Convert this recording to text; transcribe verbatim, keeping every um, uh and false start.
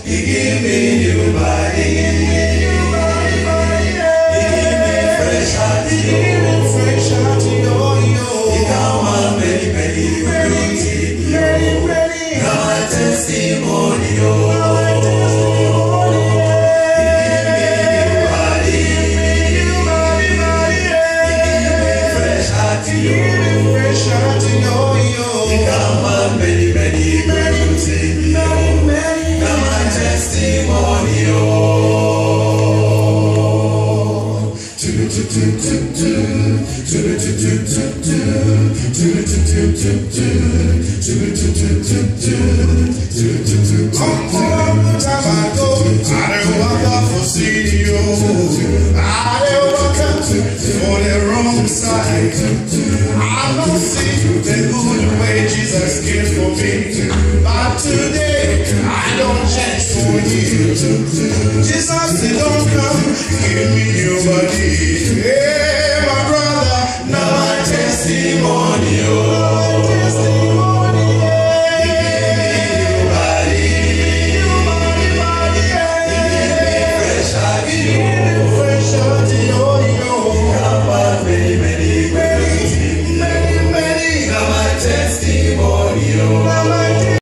He give me new body. He give me fresh heart, yo. He come on, many, many, beauty, yo. Now my testimony, yo. Jesus,